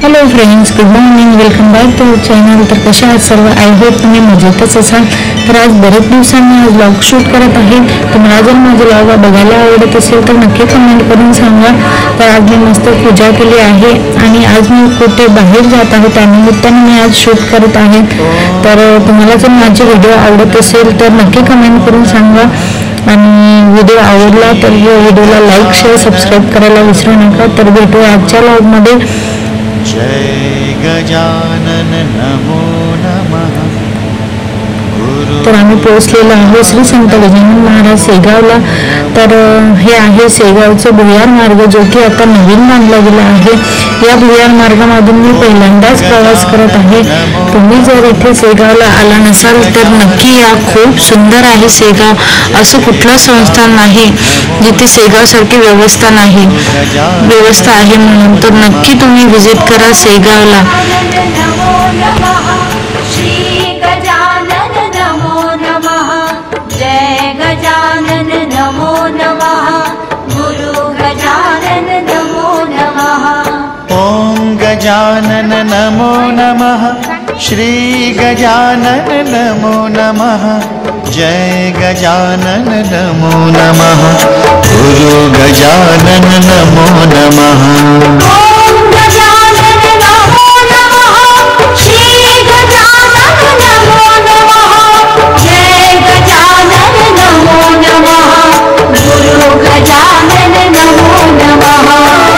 Hello friends, good morning. Welcome back to channel. तर कशा आहात सर्व? आय होप तुम्ही मजेतच असाल. तर आज बरेच दिवसांनी आज व्लॉग शूट करत आहे. तुम्हाला जर माझे व्लॉग बघायला आवडत असेल तर नक्की कमेंट करून सांगा. तर आज मी मस्त पूजा केली आहे आणि आज मी कुठे बाहेर जात आहे, त्यानिमित्ताने मी आज शूट करत आहे. तर तुम्हाला जर माझे व्हिडिओ आवडत असेल तर नक्की कमेंट करून सांगा. आणि व्हिडिओ आवडला तर व्हिडिओला लाईक, शेअर, सबस्क्राईब करायला विसरू नका. तर भेटूया आजच्या व्लॉगमध्ये. जय गजानन नमो नमः. तर आम्ही पोहोचलेलो आहोत श्री संत गजानन महाराज शेगावला. तर हे आहे शेगावचं भुयार मार्ग, जो की आता नवीन बांधला गेला आहे. या भुयार मार्गामधून मी पहिल्यांदाच प्रवास करत आहे. तुम्ही जर इथे शेगावला आला नसाल तर नक्की या. खूप सुंदर आहे शेगाव. असं कुठलं संस्थान नाही जिथे शेगावसारखी व्यवस्था आहे म्हणून. तर नक्की तुम्ही व्हिजिट करा शेगावला. गजानन नमो नमः. श्री गजानन नमो नमः. जय गजानन नमो नमः. गुरु गजानन नमो नमः. ओम गजानन नमो नमः. श्री गजानन नमो नमः. जय गजानन नमो नमः. गुरु गजानन नमो नमः.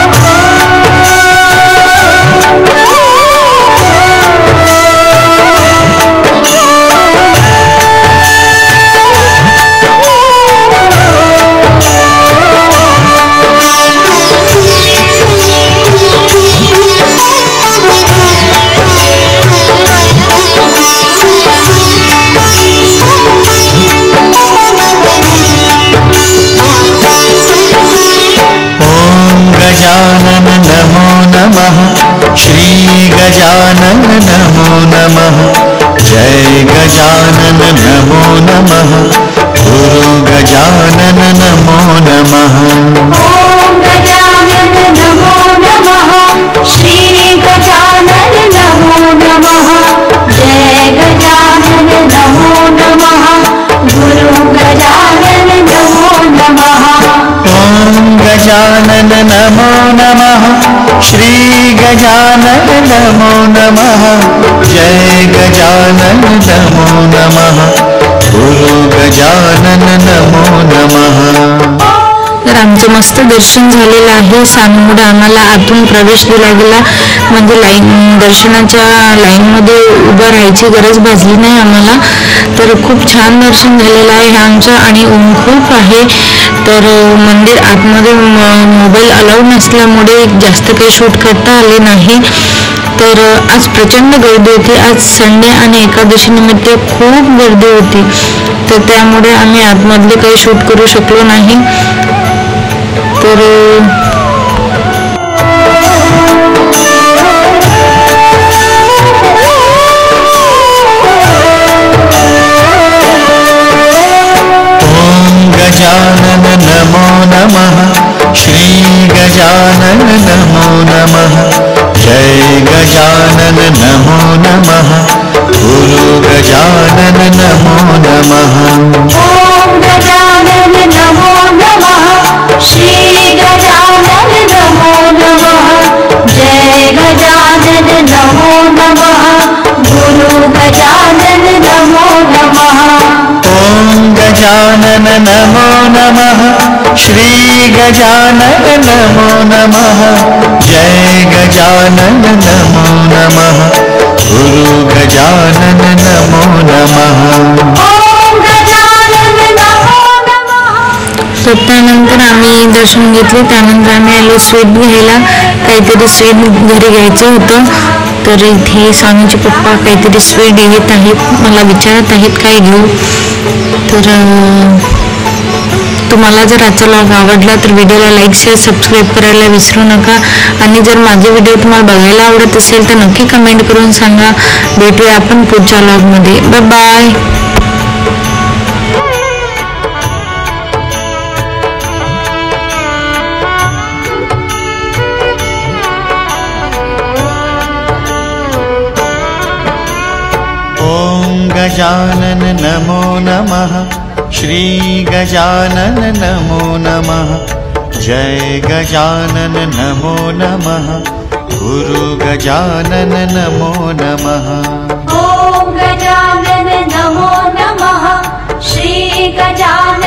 गजानन नमो नमः. श्री गजानन नमो नमः. जय गजानन नमो नमः. गुरु गजानन नमो नमः. ओम गजानन नमो नमः. श्री गजानन नमो नमः. जय गजानन नमो नमः. गुरु गजानन नमो नमः. ओम गजानन नमो नमः. श्री गजानन नमो नमः. जय गजानन नमो नमः. गुरु गजानन नमो नमः. तर आमचं मस्त दर्शन झालेलं आहे. सामोरं आम्हाला आतून प्रवेश दिला गेला, म्हणजे दर्शनाच्या लाईनमध्ये उभं राहायची गरज भासली नाही आम्हाला. तर खूप छान दर्शन झालेलं आहे आमचं. आणि ऊन खूप आहे. तर मंदिर आतमध्ये मोबाईल अलाउड नसल्यामुळे जास्त काही शूट करता आले नाही. तर आज प्रचंड गर्दी होती. आज संडे आणि एकादशी निमित्त खूप गर्दी होती. तर त्यामुळे आम्ही आतमधले काही शूट करू शकलो नाही. तर ओम गजानन नमो नमः. श्री गजानन नमो नमः. जय गजानन नमो नमः. गुरु गजानन नमो नमः. ओम गजानन नमो नमः. श्री गजानन नमो नमः. जय गजानन नमो नमः. गुरु गजानन नमो नमः. ओम गजानन नमो नमः. श्री गजानन नमो नमः. जय गजानन नमो नमः. गुरु गजानन नमो नमः. ओम गजानन नमो नमः. तर त्यानंतर आम्ही दर्शन घेतले. त्यानंतर आम्ही आलो स्वीट घ्यायला. काहीतरी स्वीट घरी घ्यायचं होतं. तर इथे स्वामीचे पप्पा काहीतरी स्वीट घेत आहेत, मला विचारत आहेत काय घेऊ. तर तुम्हाला जर आजचा व्लॉग आवडला तर व्हिडिओला लाईक, शेअर, सबस्क्राईब करायला विसरू नका. आणि जर माझे व्हिडिओ तुम्हाला बघायला आवडत असेल तर नक्की कमेंट करून सांगा. भेटूया आपण पुढच्या व्लॉगमध्ये. Bye bye. गजानन नमो नमः। श्री गजानन नमो नमः। जय गजानन नमो नमः। गुरु गजानन नमो नमः। ॐ गजानन नमो नमः। श्री गजानन